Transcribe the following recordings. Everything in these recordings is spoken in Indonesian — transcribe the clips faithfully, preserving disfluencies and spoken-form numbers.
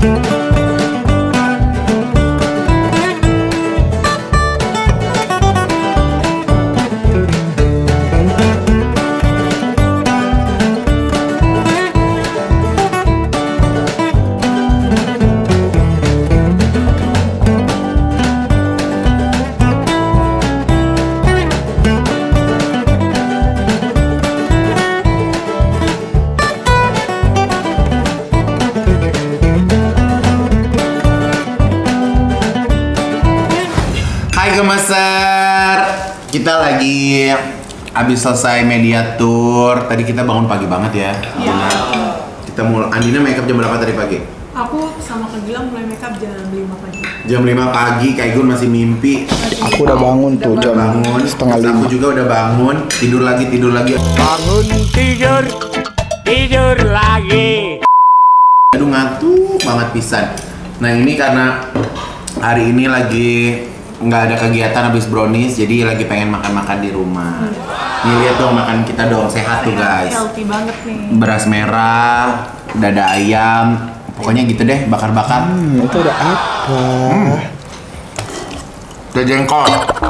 Gemeser, kita lagi habis selesai media tour. Tadi kita bangun pagi banget ya. Iya. Kita mulai. Andina makeup jam berapa tadi pagi? Aku sama Kak Gilang mulai makeup jam lima pagi. Jam lima pagi, Kak Gun masih mimpi. Aku udah bangun tuh jam bangun setengah Terus lima. Aku juga udah bangun, tidur lagi, tidur lagi. Bangun tidur, tidur lagi. Aduh ngantuk banget pisan. Nah ini karena hari ini lagi nggak ada kegiatan habis brownies, jadi lagi pengen makan-makan di rumah. Nih lihat dong makan kita dong, sehat tuh guys. Healthy banget nih. Beras merah, dada ayam, pokoknya gitu deh, bakar-bakar. Hmm, itu udah apa? Hmm. Udah jengkol.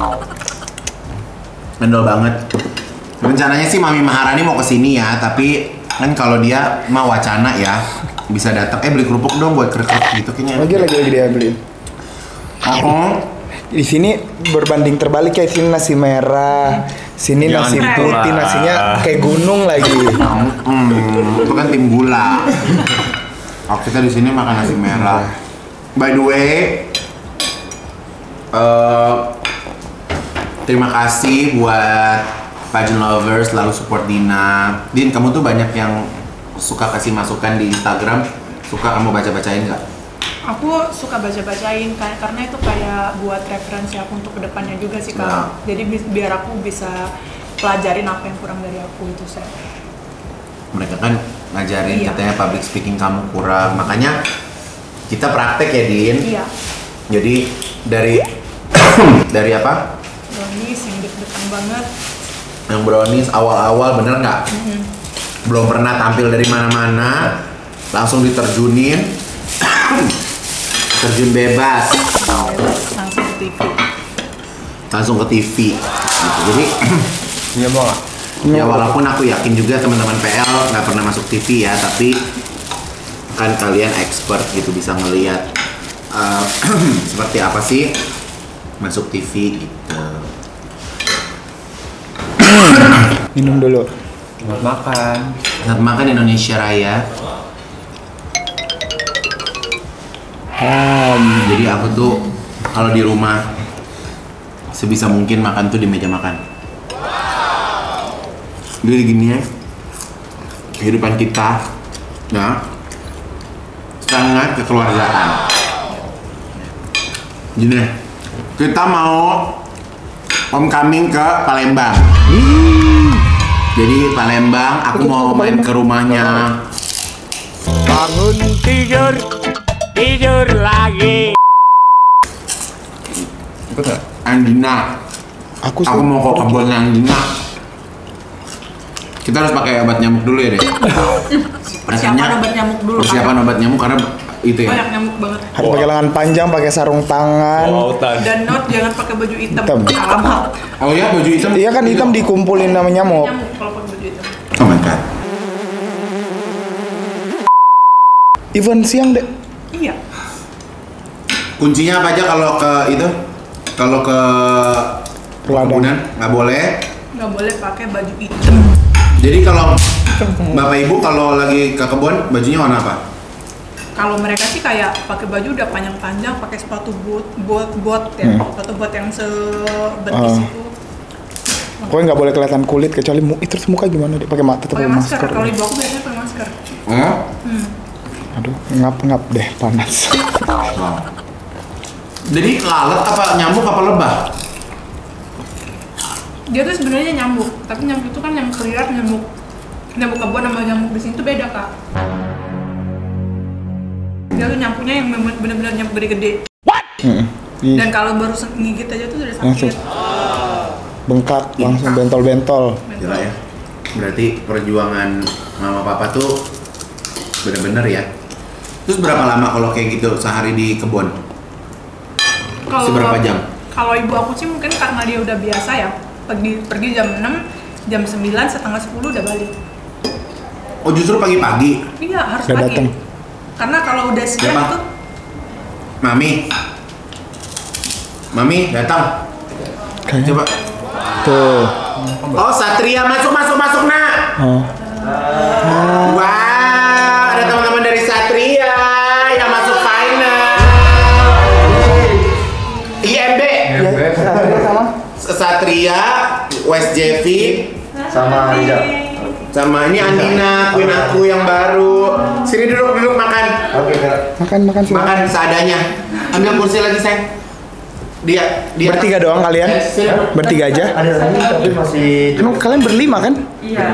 Mendol banget. Rencananya sih Mami Maharani mau kesini ya, tapi kan kalau dia mau wacana ya bisa datang. Eh beli kerupuk dong buat kerupuk gitu kayaknya. Lagi lagi lagi dia beli. Oh. Di sini berbanding terbalik ya, sini nasi merah, sini Jangan nasi gitu putih, lah. nasinya kayak gunung lagi. Hmm, itu kan tim gula. Oh, kita di sini makan nasi merah. By the way, uh, terima kasih buat pageant lovers selalu support Dina. Din, kamu tuh banyak yang suka kasih masukan di Instagram. Suka kamu baca-bacain nggak? Aku suka baca-bacain kayak karena itu kayak buat referensi aku untuk kedepannya juga sih Kak. Nah. Jadi bi- biar aku bisa pelajarin apa yang kurang dari aku itu saya. Mereka kan ngajarin Iya. katanya public speaking kamu kurang. Makanya kita praktek ya, Din. Iya. Jadi dari dari apa? Brownies yang deg-degan banget. Yang brownies awal-awal bener nggak? Mm-hmm. Belum pernah tampil dari mana-mana, langsung diterjunin, terjun bebas, Langsung ke T V. langsung ke T V. Gitu. Jadi Iya mau nggak? ya walaupun aku yakin juga teman-teman P L nggak pernah masuk T V ya, tapi kan kalian expert gitu bisa ngelihat uh, seperti apa sih masuk T V gitu. Minum dulu. Selamat makan. Selamat makan Indonesia Raya. Hmm. Jadi aku tuh kalau di rumah sebisa mungkin makan tuh di meja makan. Jadi gini ya, kehidupan kita, ya, sangat kekeluargaan. Gini, kita mau homecoming ke Palembang. Jadi Palembang, aku mau main ke rumahnya. Bangun tidur, tidur lagi. Betul. Andina, Aku aku mau ke kebunnya Andina. Kita harus pakai obat nyamuk dulu ya deh. Persiapan obat nyamuk dulu. Persiapan obat nyamuk karena itu ya. Banyak nyamuk banget. harus pakai lengan panjang, pakai sarung tangan. Dan not jangan pakai baju hitam. Hitam. Alamak. Oh ya baju hitam. Iya kan hitam dikumpulin sama nyamuk. Nyamuk kalau pakai baju hitam. Oh my god. Event siang deh. Iya. Kuncinya apa aja kalau ke itu? Kalau ke Ladang. perkebunan nggak boleh. Nggak boleh pakai baju hitam. Jadi kalau Bapak Ibu kalau lagi ke kebun bajunya warna apa? Kalau mereka sih kayak pakai baju udah panjang-panjang, pakai sepatu boot, boot, boot ya, Hmm. sepatu boot yang sebetis Ah. itu. Pokoknya nggak boleh kelihatan kulit kecuali mu itu terus muka gimana deh? Pakai mata tetap Pakai pakai masker. masker. Kalau ibu aku biasanya pakai masker. Oh. Hmm. Aduh, ngap-ngap deh panas. Wow. Jadi lalat apa nyamuk apa lebah? Dia tuh sebenarnya nyamuk, tapi nyamuk itu kan yang liar, nyamuk nyamuk kebun sama nyamuk di sini tuh beda Kak. Dia tuh nyamuknya yang memang benar-benar nyamuk gede-gede. Hmm. Ih, Dan kalau baru se- ngigit aja tuh udah langsung sakit. bengkak, langsung bentol-bentol. Gila ya. Berarti perjuangan mama papa tuh bener-bener ya. Terus berapa lama kalau kayak gitu sehari di kebun? Kalau Seberapa jam? Kalau ibu aku sih mungkin karena dia udah biasa ya, pergi pergi jam enam, jam sembilan, setengah sepuluh udah balik. Oh justru pagi-pagi? Iya harus Udah pagi. datang. Karena kalau udah siang Siapa? tuh Mami? Mami datang? Kayaknya. Coba. Tuh. Oh Satria masuk masuk masuk nak. Oh. Wow, ada teman-teman dari Satria yang masuk final. I M B. Satria, West J V, Sama Rizal. sama ini Andina, queen aku yang baru. Sini duduk duduk makan. Oke, Kak. Makan makan sih. Makan seadanya. Ambil kursi lagi sayang. Dia dia Bertiga doang kalian? Eh, sini. Bertiga aja? Ada lagi tapi masih. Emang kalian berlima kan? Iya.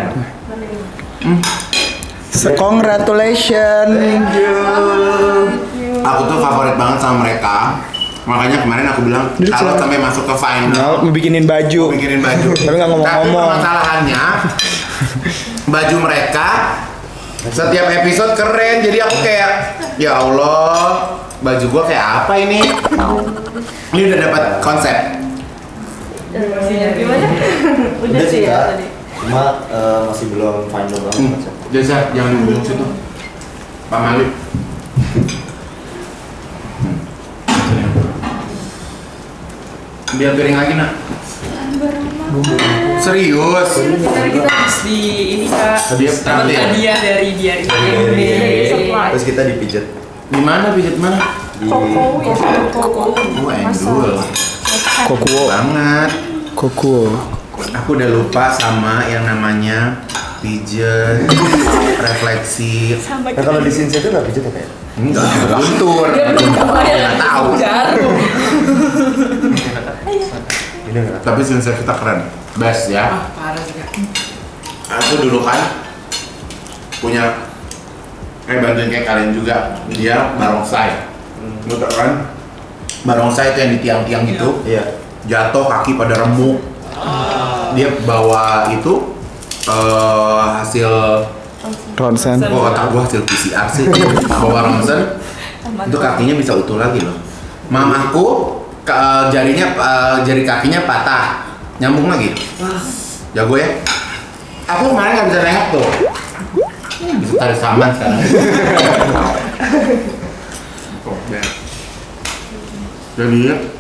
So, congratulations. Thank you. Aku tuh favorit banget sama mereka. Makanya kemarin aku bilang Duduk, kalau silakan. sampai masuk ke final, Nah, mau bikinin baju. aku bikinin baju. Tapi nggak Tapi ngomong-ngomong. permasalahannya baju mereka setiap episode keren. Jadi aku kayak ya Allah, baju gua kayak apa ini? Ini udah dapat konsep. Gimana? Udah sih ya Kak. tadi. Cuma eh, masih belum final banget. Hmm. Kak. Jasa, jangan duduk situ. Pak Malik. Biar piring lagi nak. Serius? Tadi kita habis di ini kak. Hadiah Dapat tadi ya? hadiah dari biar I M B. Terus kita dipijat Di mana pijat mana? di Koko. Oh, endul. Kokuo. Banget. Kokuo. Aku udah lupa sama yang namanya pijet, refleksi. Sampai Nah, kalau di sini itu nggak pijat ya kayak? Enggak, luntur. Nggak tahu. Jarum. Ini nggak? Tapi sensor kita keren. Best ya. Ah, parah juga. Aku dulu kan punya kayak bantuin kayak kalian juga. Dia barongsai. Betul kan? Barongsai itu yang di tiang-tiang gitu. Iya. Jatuh kaki pada remuk. Dia bawa itu eh, hasil Ronsen. oh otak gua hasil P C R sih. Bawa ronsen itu kakinya bisa utuh lagi loh. Mamaku ke, jarinya eh, jari kakinya patah, nyambung lagi. Jago ya. Aku kemarin nggak bisa nengok tuh. Bisa tarik saman sekarang. Jadi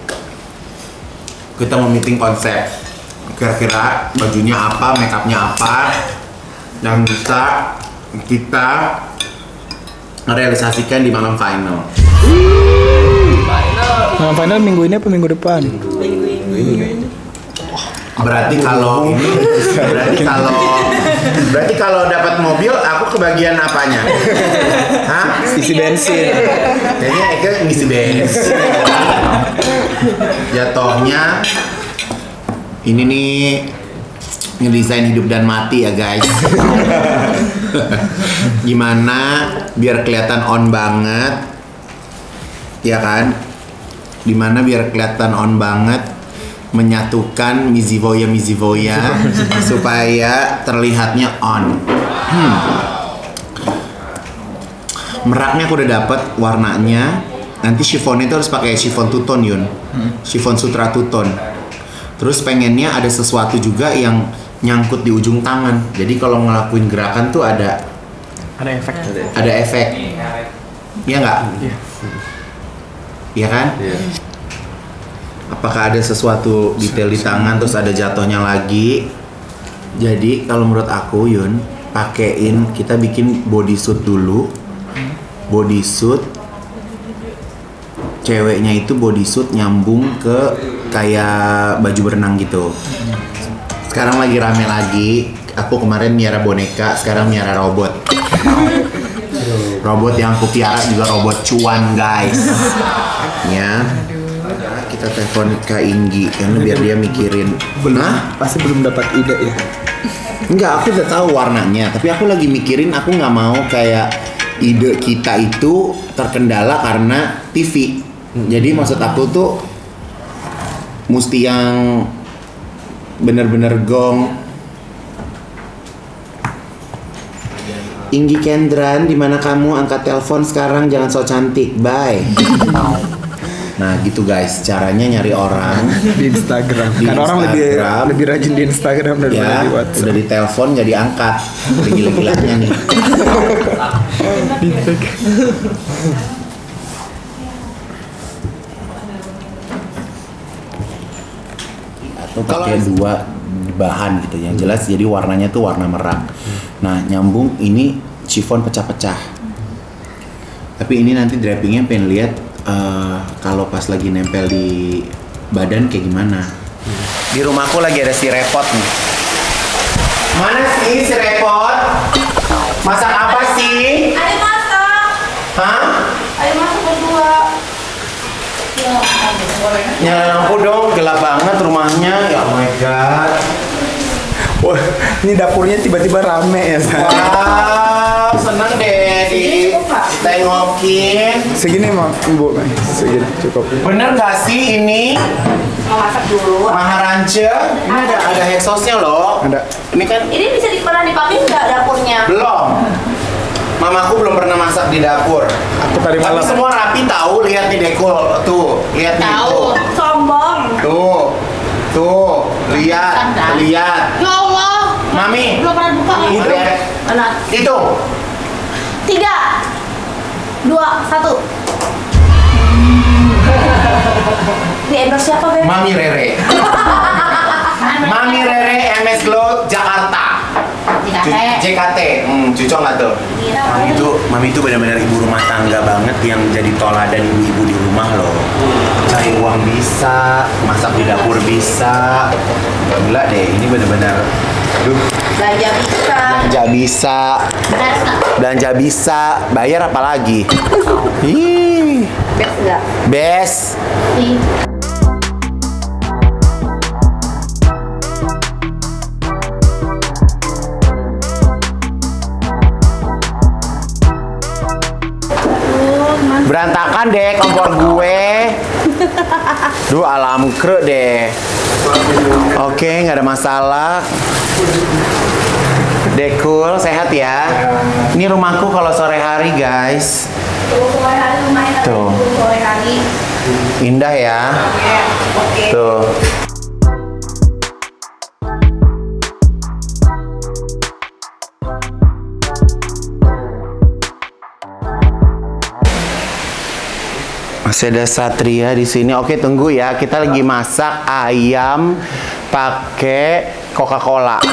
kita mau meeting konsep. Kira-kira bajunya apa, make upnya apa yang bisa kita realisasikan di malam final. Nah, final minggu ini apa minggu depan? Berarti kalau ini, berarti kalau berarti kalau dapat mobil, aku kebagian apanya? Hah? Isi bensin. Kayaknya Eka ngisi bensin. Jatuhnya ini nih ngedesain hidup dan mati ya guys. Gimana biar kelihatan on banget, ya kan? Dimana biar kelihatan on banget, menyatukan Mizivoya Mizivoya supaya terlihatnya on. Hmm. Meraknya aku udah dapet warnanya. Nanti chiffonnya itu harus pakai chiffon two-tone Yun, chiffon sutra two-tone. Terus pengennya ada sesuatu juga yang nyangkut di ujung tangan. Jadi kalau ngelakuin gerakan tuh ada Ada efek. ada efek. Iya nggak? Iya. Iya kan? Iya. Apakah ada sesuatu detail di tangan terus ada jatuhnya lagi? Jadi kalau menurut aku Yun, pakein kita bikin bodysuit dulu. Bodysuit ceweknya itu bodysuit nyambung ke kayak baju berenang gitu. Sekarang lagi rame lagi. Aku kemarin miara boneka, sekarang miara robot. Robot yang aku piara juga robot cuan guys. Ya. Kita telepon Kak Inggi karena biar dia mikirin. Benar? Pasti belum dapat ide ya. Enggak, aku udah tahu warnanya, tapi aku lagi mikirin aku nggak mau kayak ide kita itu terkendala karena T V. Jadi maksud aku tuh mesti yang bener-bener gong. Inggi Kendran, di mana kamu? Angkat telepon sekarang, jangan so cantik. Bye. Nah gitu guys, caranya nyari orang Di Instagram. Di Karena orang lebih Instagram. lebih rajin di Instagram daripada ya, di WhatsApp. udah ditelepon nggak diangkat. Udah gila-gilanya nih. Atau pakai dua bahan gitu, yang jelas jadi warnanya tuh warna merah. Nah nyambung ini chiffon pecah-pecah. Tapi ini nanti drapingnya pengen lihat uh, kalau pas lagi nempel di badan kayak gimana. Di rumahku lagi ada si repot nih. Mana sih si repot? Masak apa sih? Ayo masak. Hah? Ayo masak berdua. Ya, Nyala lampu dong, gelap banget rumahnya. Ya oh my god. Wah, ini dapurnya tiba-tiba rame ya, Sa. Wow, seneng deh ditengokin. Segini mah, Bu. Segini cukup. Bener gak sih ini? mau masak dulu. Maharance? Ini ada ada exhaustnya loh. Ada. Ini kan Ini bisa di- pernah dipakai nggak dapurnya? belum. Mamaku belum pernah masak di dapur. Aku tadi Tapi malam. semua rapi tahu, lihat nih dekul tuh, lihat nih tuh. Sombong. Tuh. Tuh, lihat, Tanda. lihat. Ya Allah. Mami. Belum pernah buka. Itu. Mana? Itu. Tiga, dua, satu. Di endorse siapa, Beb? Mami Rere. Mami Rere M S Glow Jakarta. Tidak, Cu- Teh. J K T. Hmm, cocok nggak tuh? Kira Mami apa? itu, Mami itu benar-benar ibu rumah tangga banget yang jadi toladan ibu-ibu di rumah loh. Cari uang bisa, masak di dapur bisa. Gila deh, ini benar-benar. Aduh, Belanja bisa. belanja bisa, Beres nggak? belanja bisa, bayar apa lagi? Ih, Beres nggak? best. Ih. Aduh, Mas. Berantakan deh kompor gue. Duh, alam kre deh. Oke, nggak ada masalah. Dekul, sehat ya. Ini rumahku kalau sore hari, guys. Tuh, sore hari lumayan tapi Tuh. sore hari. Indah ya. Oke. Tuh. Masih ada Satria di sini. Oke, tunggu ya. Kita lagi masak ayam pakai Coca-Cola.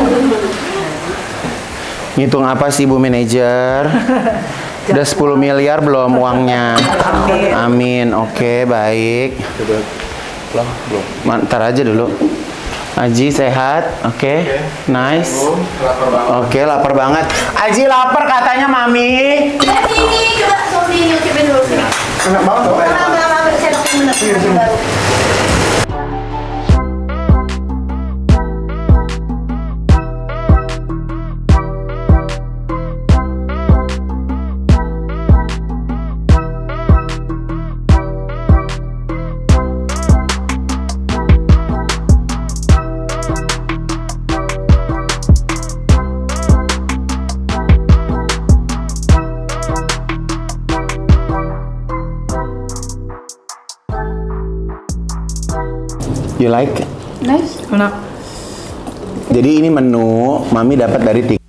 Ngitung apa sih, Bu Manajer? Udah sepuluh miliar belum uangnya? Amin. Oke, baik. Mantar aja dulu. Aji sehat, oke, nice. Oke, lapar banget. Aji lapar katanya, Mami. Ya sini, coba Sofi nyucipin dulu sini. Enak banget loh. Enggak, enggak, enggak, saya dokin bener, baru. You like? Nice. Enak. Jadi ini menu Mami dapat dari tik.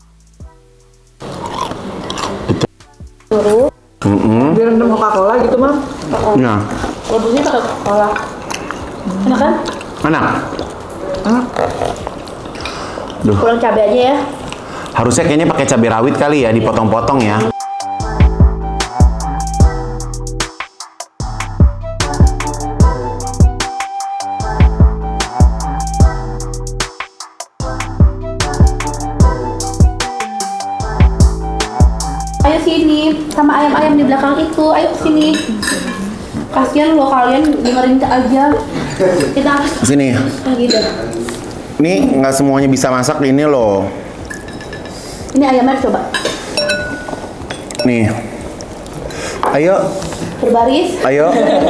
Suruh. Mm-mm. Biar rendam Coca-Cola gitu, Mam. Nah, Rebusnya pakai Coca-Cola. Enak kan? enak. Duh, Kurang cabai aja ya. harusnya kayaknya pakai cabai rawit kali ya, dipotong-potong ya. Ayo sini sama ayam-ayam di belakang itu. Ayo sini. Kasihan lo kalian dengerin aja. Kita harus Sini. gitu. Ini nggak semuanya bisa masak ini loh. Ini ayamnya coba. Nih. Ayo, Berbaris. ayo.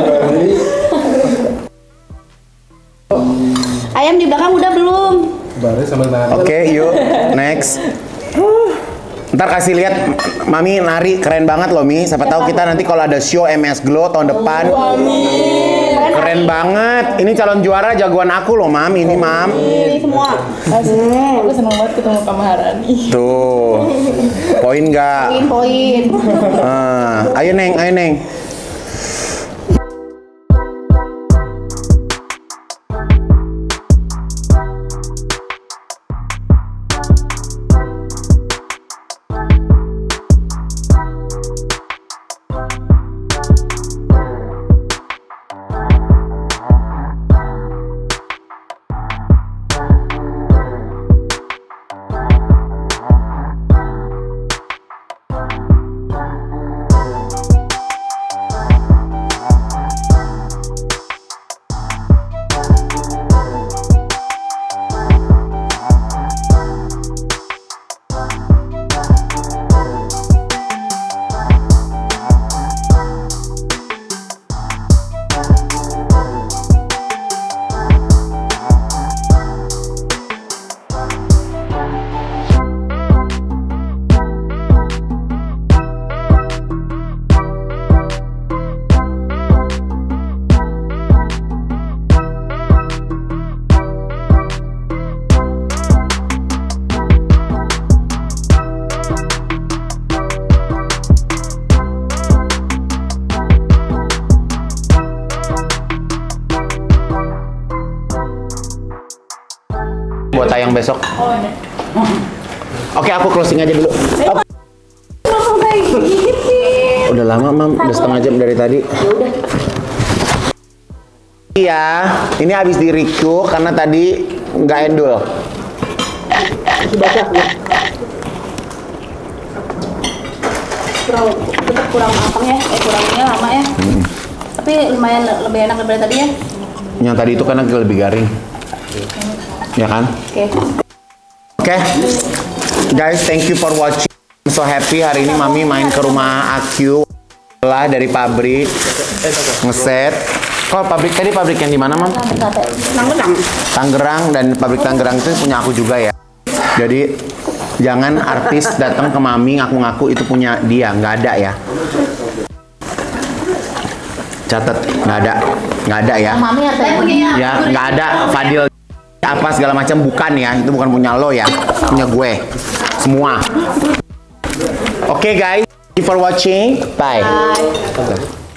Ayam di belakang udah belum? Oke, yuk. Next. Ntar kasih lihat Mami nari keren banget loh Mi. Siapa tahu kita nanti kalau ada show M S Glow tahun depan. Keren banget. Ini calon juara jagoan aku loh Mam. Ini Mam. Ini semua. Aku senang banget ketemu Kak Maharani. Tuh. Poin nggak? Poin poin. Ah, ayo Neng, ayo Neng. Buat tayang besok. Oke, aku closing aja dulu. Oke. Udah lama, Mam. Udah setengah jam dari tadi. Iya, ini habis di recook karena tadi nggak endul. Kurang, tetap kurang matang ya, eh kurangnya lama ya. Hmm. Tapi lumayan lebih enak daripada tadi ya. Yang tadi itu karena lebih garing. Ya kan? Oke. Okay. Oke. Okay. Guys, thank you for watching. I'm so happy hari ini Mami main ke rumah Akyu lah dari pabrik ngeset. Kok pabrik tadi pabrik yang di mana, Mam? Tangerang. Tangerang, dan pabrik Tangerang itu punya aku juga ya. Jadi jangan artis datang ke Mami ngaku-ngaku itu punya dia, nggak ada ya. Catat, nggak ada, nggak ada ya. Mami ya, ya nggak ada. Fadil apa segala macam bukan ya, itu bukan punya lo ya, punya gue semua. Oke okay, guys, thank you for watching, bye. Bye.